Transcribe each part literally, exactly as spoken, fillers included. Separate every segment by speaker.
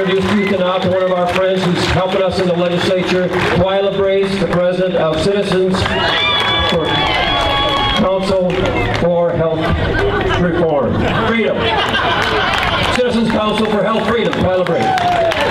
Speaker 1: introduce you now to one of our friends who's helping us in the legislature, Twila Brase, the president of Citizens for Council for Health Reform. Freedom. Citizens Council for Health Freedom, Twila Brase.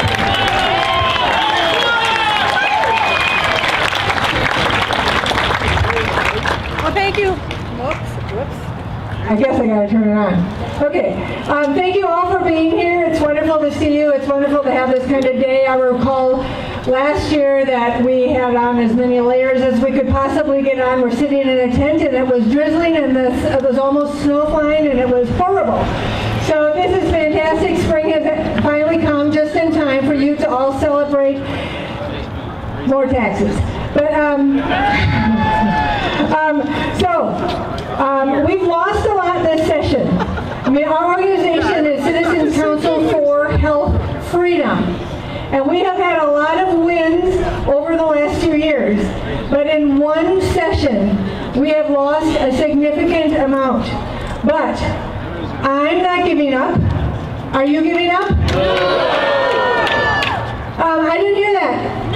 Speaker 2: Well, thank you. Whoops, whoops.
Speaker 3: I guess I gotta turn it on. Okay, um, thank you all for being here. It's wonderful to see you. It's wonderful to have this kind of day. I recall last year that we had on as many layers as we could possibly get on. We're sitting in a tent and it was drizzling and this, it was almost snow flying and it was horrible. So this is fantastic. Spring has finally come just in time for you to all celebrate more taxes. But um, um, so um, we've lost a lot this session. I mean, our organization is Citizens Council for Health Freedom, and we have had a lot of wins over the last few years. But in one session, we have lost a significant amount. But I'm not giving up. Are you giving up? Um, I didn't hear that.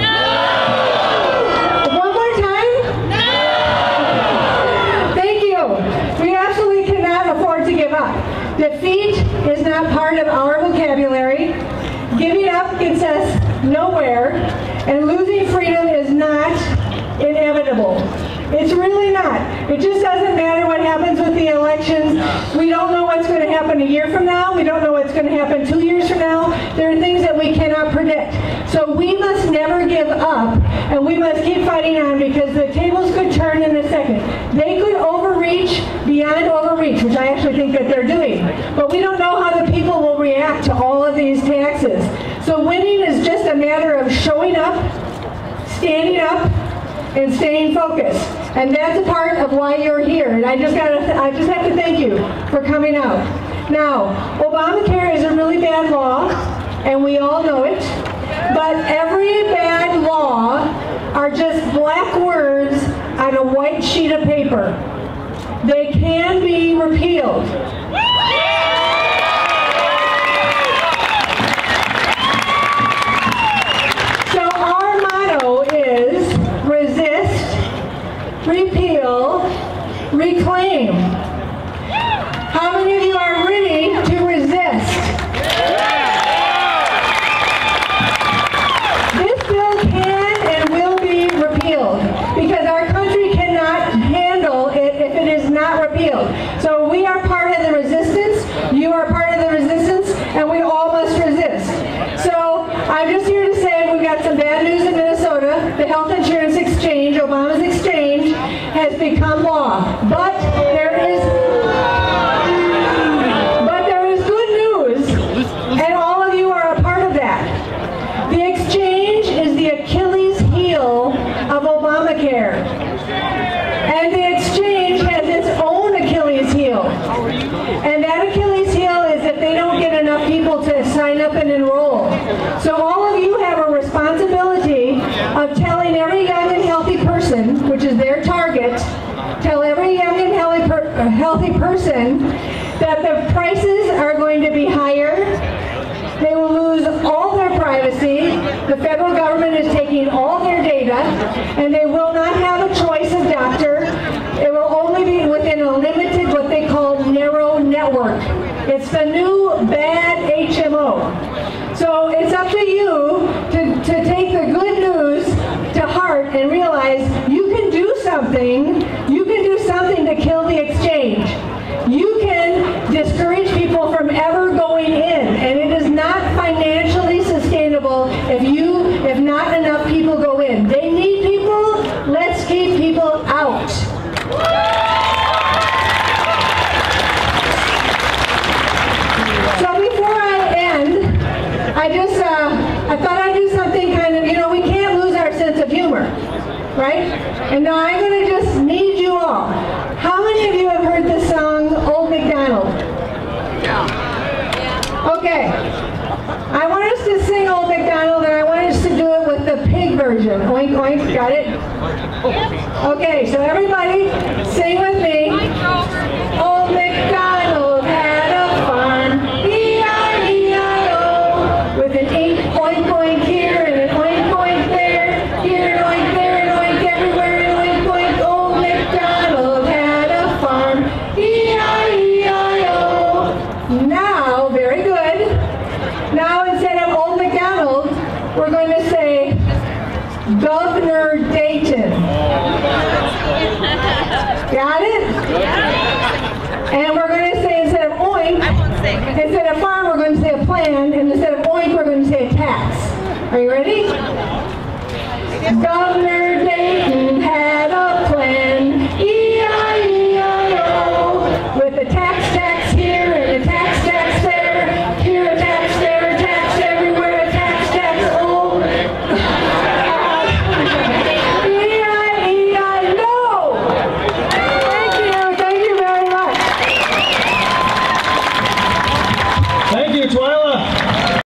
Speaker 3: Defeat is not part of our vocabulary. Giving up gets us nowhere, and losing freedom is not inevitable. It's really not. It just doesn't matter what happens with the elections. We don't know what's going to happen a year from now. We don't know what's going to happen two years from now. There are things that we cannot predict. So we must never give up, and we must keep fighting on, because the tables could turn in a second. They could overreach beyond overreach, which I actually think that they're doing. But we don't know how the people will react to all of these taxes. So winning is just a matter of showing up, standing up, and staying focused. And that's a part of why you're here. And I just gotta, I just have to thank you for coming out. Now, Obamacare is a really bad law, and we all know it. But every bad law are just black words on a white sheet of paper. They can be repealed. So our motto is resist, repeal, reclaim. How many of you are ready to resist? This bill can and will be repealed, because our country cannot handle it if it is not repealed. So we are part of the resistance, you are part of the resistance, and we all must resist. So I'm just here to say we've got some bad news in Minnesota. The health insurance exchange, Obama's exchange, has become law. But there is but there is good news, and all of you are a part of that. The exchange is the Achilles heel of Obamacare. And the exchange has its own Achilles heel. And that Achilles heel is that they don't get enough people to sign up and enroll. So all of you have a responsibility of telling every young and healthy person, which is their target, tell every young and healthy, per healthy person that the prices are going to be higher. They will lose all their privacy. The federal government is taking all their data, and they will not have a choice of doctor. It will only be within a limited, what they call narrow network. It's the new bad H M O. So it's up to you to, to take the good news to heart and realize you can do something. You can do something to kill the exchange. You can discourage people from ever going in, and it is not financially sustainable if you, if not enough people go in. They need people. Let's keep people out. So before I end, I just, uh, I thought I'd do something kind of, you know, we can't lose our sense of humor, right? And now I'm going to just need you all. How many of you have heard the song Old MacDonald? Yeah. Okay. I want us to sing Old MacDonald, and I want us to do it with the pig version. Oink, oink, got it? Okay, so everybody sing with me. Old MacDonald had a farm, E I E I O, with an eight Now, very good. Now instead of Old MacDonald, we're going to say Governor Dayton. Got it? And we're going to say instead of oink, instead of farm, we're going to say a plan, and instead of oink, we're going to say a tax. Are you ready? Governor Dayton had a plan, E I E I O, with a tax tax here and a tax tax there, here a tax, there a tax, everywhere a tax tax, oh. E I E I no! Thank you, thank you very much.
Speaker 1: Thank you, Twila.